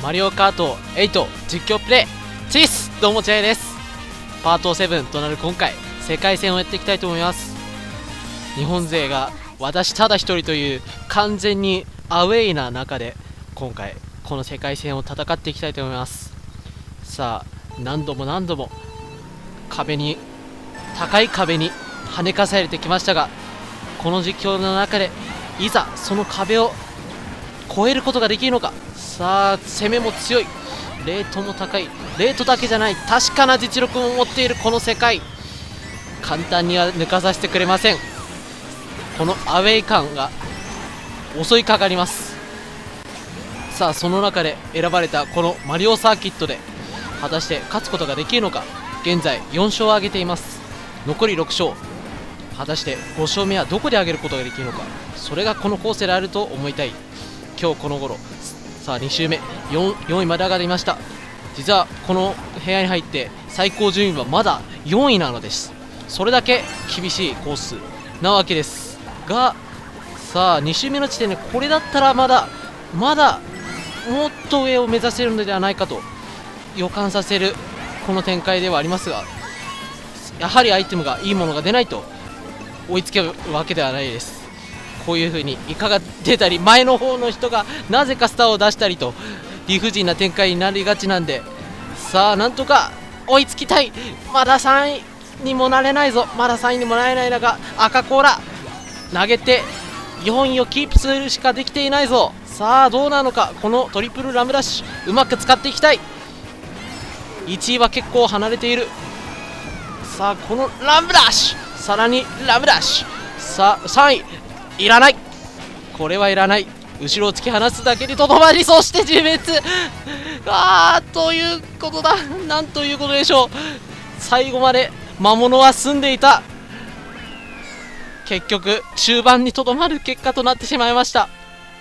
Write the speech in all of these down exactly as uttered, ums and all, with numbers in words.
マリオカートエイト実況プレイチース、どうもちゃいです。パートセブンとなる今回、世界戦をやっていきたいと思います。日本勢が私ただ一人という完全にアウェイな中で今回この世界戦を戦っていきたいと思います。さあ、何度も何度も壁に高い壁に跳ね返されてきましたが、この実況の中でいざその壁を越えることができるのか。さあ、攻めも強い、レートも高い、レートだけじゃない確かな実力も持っているこの世界、簡単には抜かさせてくれません。このアウェイ感が襲いかかります。さあ、その中で選ばれたこのマリオサーキットで果たして勝つことができるのか。現在よん勝を挙げています。残りろく勝、果たしてご勝目はどこで挙げることができるのか。それがこのコースであると思いたい今日この頃。さあ、に周目 4, よんいまで上がりました。実はこの部屋に入って最高順位はまだよんいなのです。それだけ厳しいコースなわけですが、さあに周目の地点でこれだったらまだまだもっと上を目指せるのではないかと予感させるこの展開ではありますが、やはりアイテムがいいものが出ないと追いつけるわけではないです。こういう風にイカが出たり、前の方の人がなぜかスターを出したりと理不尽な展開になりがちなんで、さあなんとか追いつきたい。まださんいにもなれないぞ、まださんいにもなれない中、赤コーラ投げてよんいをキープするしかできていないぞ。さあどうなのか。このトリプルラムダッシュうまく使っていきたい。いちいは結構離れている。さあこのラムダッシュ、さらにラムダッシュ、さあさんいいらない、これはいらない。後ろを突き放すだけにとどまり、そして自滅。あー、ということだ、なんということでしょう。最後まで魔物は済んでいた。結局終盤にとどまる結果となってしまいました。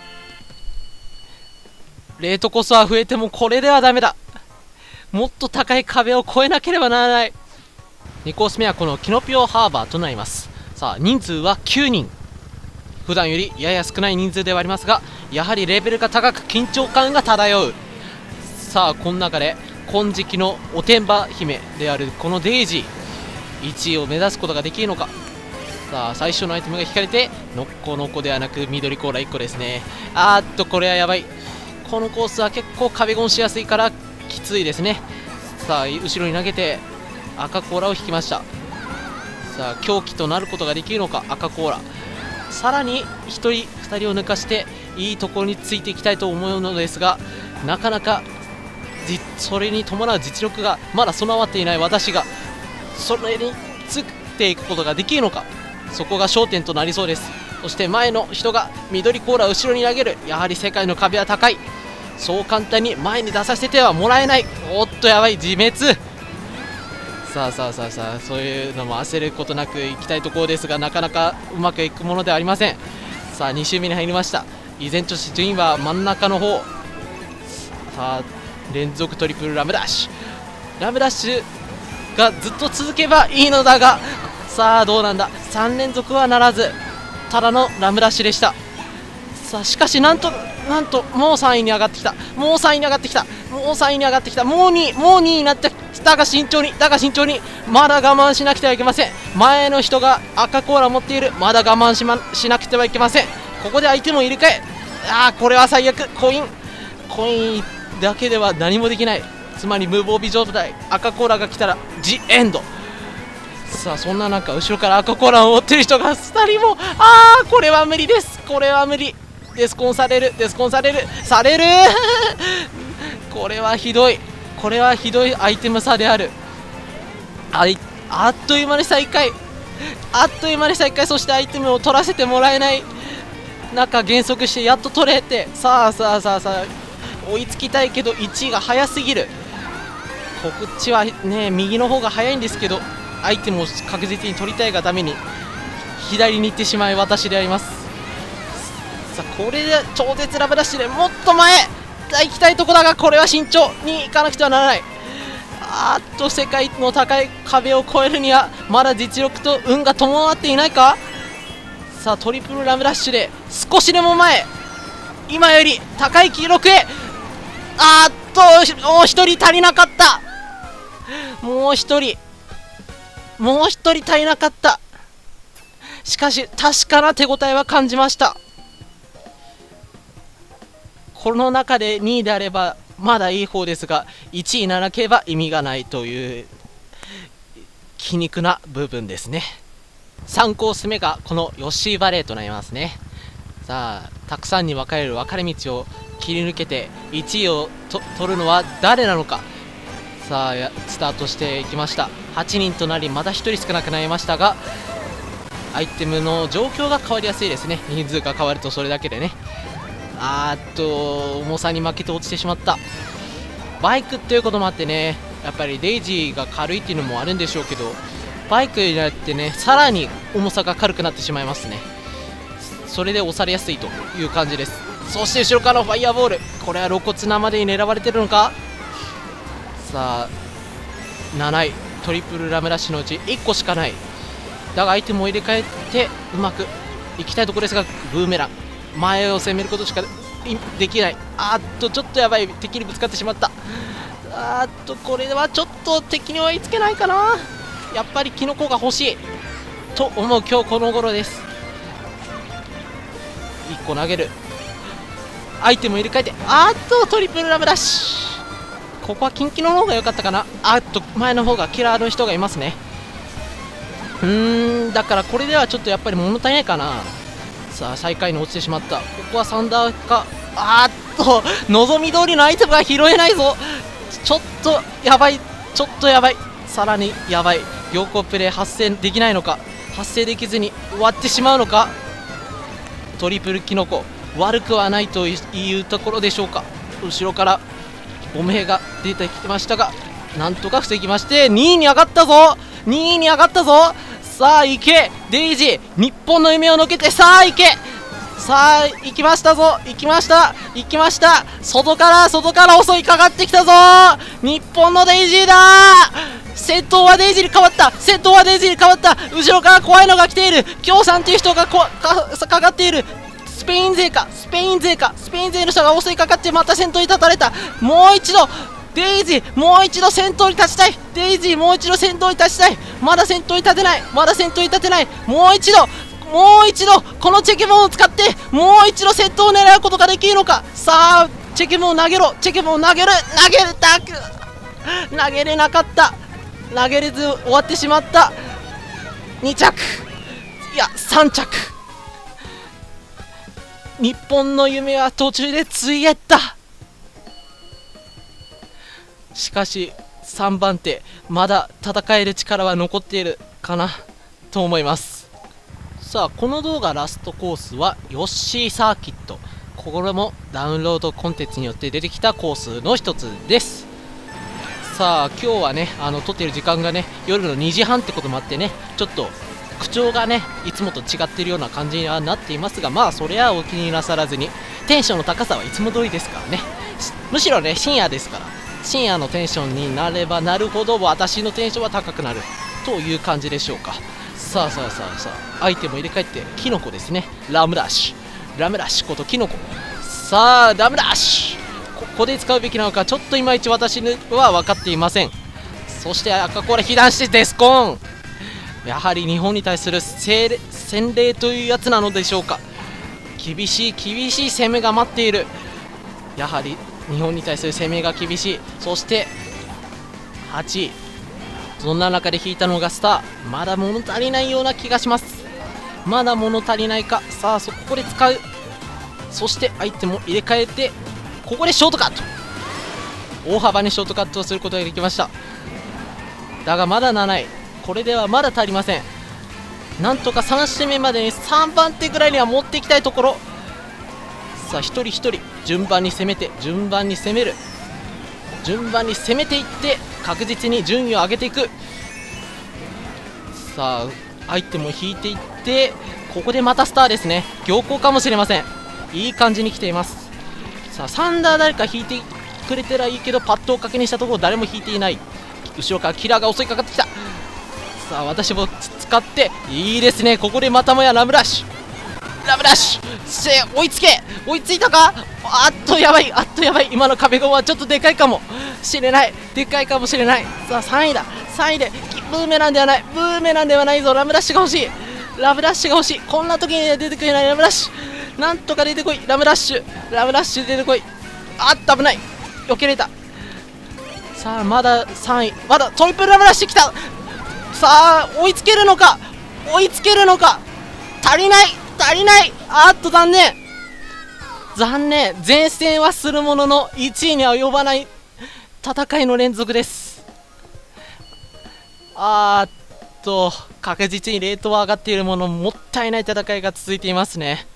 レートこそは増えてもこれではダメだ。もっと高い壁を越えなければならない。にコース目はこのキノピオハーバーとなります。さあ人数はきゅうにん、普段よりやや少ない人数ではありますが、やはりレベルが高く緊張感が漂う。さあこの中で金色のおてんば姫であるこのデイジー、いちいを目指すことができるのか。さあ最初のアイテムが引かれてノッコノコではなく緑コーラいっこですね。あーっとこれはやばい。このコースは結構壁ゴンしやすいからきついですね。さあ後ろに投げて赤コーラを引きました。さあ狂気となることができるのか赤コーラ。さらにひとりふたりを抜かしていいところについていきたいと思うのですが、なかなかじそれに伴う実力がまだ備わっていない私がそれについていくことができるのか、そこが焦点となりそうです。そして前の人が緑コーラを後ろに投げる。やはり世界の壁は高い、そう簡単に前に出させてはもらえない。おっとやばい、自滅。さあさあさあさあ、そういうのも焦ることなくいきたいところですが、なかなかうまくいくものではありません。さあに周目に入りました。依然として順位は真ん中の方。さあ連続トリプルラムダッシュ、ラムダッシュがずっと続けばいいのだが、さあどうなんだ。さん連続はならず、ただのラムダッシュでした。さあしかしなんとなんともうさんいに上がってきた、もうさんいに上がってきた、もうさんいに上がってきた、もうにい、もうにいになってきた。だが慎重に、だが慎重に、まだ我慢しなくてはいけません。前の人が赤コーラを持っている。まだ我慢し,、ま、しなくてはいけません。ここで相手も入れ替え、あーこれは最悪。コインコインだけでは何もできない。つまり無防備状態。赤コーラが来たらジエンド。さあそんな中後ろから赤コーラを持っている人がふたりも、あーこれは無理です、これは無理。デスコンされる、デスコンされるされるこれはひどい、これはひどいアイテム差である。あいあっという間に再開、あっという間に再開。そしてアイテムを取らせてもらえない中減速してやっと取れて、さあさあさあさあ追いつきたいけどいちいが早すぎる。こっちはね右の方が早いんですけど、アイテムを確実に取りたいがために左に行ってしまい私であります。さあこれで超絶ラブダッシュでもっと前行きたいとこだが、これは慎重に行かなくてはならない。あーっと世界の高い壁を越えるにはまだ実力と運が伴っていないか。さあトリプルラムダッシュで少しでも前、今より高い記録へ。あーっともう一人足りなかった。もう一人もう一人足りなかった。しかし確かな手応えは感じました。この中でにいであればまだいい方ですが、いちいにならなければ意味がないという皮肉な部分ですね。さんコース目がこのヨッシーバレーとなりますね。さあたくさんに分かれる分かれ道を切り抜けていちいをと取るのは誰なのか。さあやスタートしていきました。はちにんとなりまたひとり少なくなりましたが、アイテムの状況が変わりやすいですね。人数が変わるとそれだけでね。あーっと重さに負けて落ちてしまった。バイクっていうこともあってね、やっぱりデイジーが軽いっていうのもあるんでしょうけど、バイクになってねさらに重さが軽くなってしまいますね。それで押されやすいという感じです。そして後ろからのファイヤーボール、これは露骨なまでに狙われてるのか。さあなないトリプルラムラッシュのうちいっこしかない。だがアイテムを入れ替えてうまくいきたいところですが、ブーメラン前を攻めることしかできない。あーっとちょっとやばい、敵にぶつかってしまった。あーっとこれはちょっと敵に追いつけないかな。やっぱりキノコが欲しいと思う今日この頃です。いっこ投げる、アイテムを入れ替えて、あーっとトリプルラムラッシュ。ここはキンキの方が良かったかな。あーっと前の方がキラーの人がいますね。うーんだからこれではちょっとやっぱり物足りないかな。さあ最下位に落ちてしまった。ここはサンダーか。あーっと望み通りのアイテムが拾えないぞ。ちょっとやばい、ちょっとやばい、さらにやばい。良好プレー発生できないのか、発生できずに終わってしまうのか。トリプルキノコ悪くはないというところでしょうか。後ろから汚名が出てきましたがなんとか防ぎましてにいに上がったぞ。にいに上がったぞ。さあ行けデイジー、日本の夢をのけて、さあ行け、さあ行きましたぞ、行きました行きました。外から外から襲いかかってきたぞ。日本のデイジーだ。先頭はデイジーに変わった、先頭はデイジーに変わった。後ろから怖いのが来ている。京さんという人がこかかかっている。スペイン勢かスペイン勢かスペイン勢の人が襲いかかってまた先頭に立たれた。もう一度デイジー、もう一度先頭に立ちたい。デイジーもう一度先頭に立ちたい。まだ先頭に立てない、まだ先頭に立てない。もう一度もう一度このチェケボンを使ってもう一度先頭を狙うことができるのか。さあチェケボンを投げろ、チェケボンを投げる、投げるたく投げれなかった、投げれず終わってしまった。に着、いやさん着。日本の夢は途中でついえった。しかしさんばん手まだ戦える力は残っているかなと思います。さあこの動画ラストコースはヨッシーサーキット。これもダウンロードコンテンツによって出てきたコースの一つです。さあ今日はねあの撮っている時間がね夜のにじはんってこともあってね、ちょっと口調がねいつもと違っているような感じにはなっていますが、まあそれはお気になさらずに、テンションの高さはいつも通りですからね。むしろね深夜ですから、深夜のテンションになればなるほど私のテンションは高くなるという感じでしょうか。さあさあさあさあアイテムを入れ替えてキノコですね。ラムラッシュラムラッシュことキノコ。さあラムラッシュここで使うべきなのかちょっといまいち私は分かっていません。そして赤コーラ被弾してデスコーン。やはり日本に対する洗礼というやつなのでしょうか。厳しい厳しい攻めが待っている。やはり日本に対する攻めが厳しい。そしてはちい、そんな中で引いたのがスター。まだ物足りないような気がします。まだ物足りないか。さあそこで使う。そしてアイテムを入れ替えてここでショートカット、大幅にショートカットをすることができました。だがまだなない、これではまだ足りません。なんとかさん周目までにさんばん手ぐらいには持っていきたいところ。さあ一人一人順番に攻めて順番に攻める、順番に攻めていって確実に順位を上げていく。さあアイテムを引いていってここでまたスターですね。強行かもしれません。いい感じに来ています。さあサンダー誰か引いてくれてらいいけど、パッドを確認したところ誰も引いていない。後ろからキラーが襲いかかってきた。さあ私も使っていいですね。ここでまたもやラムラッシュラブラッシュして追いつけ、追いついたか。あっとやばい、あっとやばい、今の壁ゴムはちょっとでかいかもしれない、でかいかもしれない。さあさんいだ、さんいでブーメランではない、ブーメランではないぞ。ラブラッシュが欲しい、ラブラッシュが欲しい。こんな時に出てくれないラブラッシュ、なんとか出てこい、ラブラッシュ、ラブラッシュ出てこい。あっと危ない、避けれた。さあまださんい、まだトリプルラブラッシュ来た。さあ追いつけるのか、追いつけるのか。足りない、足りない。あっと残念、残念。前線はするもののいちいには及ばない戦いの連続です。あーっと確実にレートは上がっているもの、もったいない戦いが続いていますね。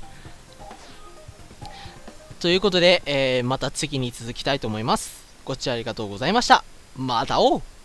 ということで、えー、また次に続きたいと思います。ご視聴ありがとうございました。また会おう。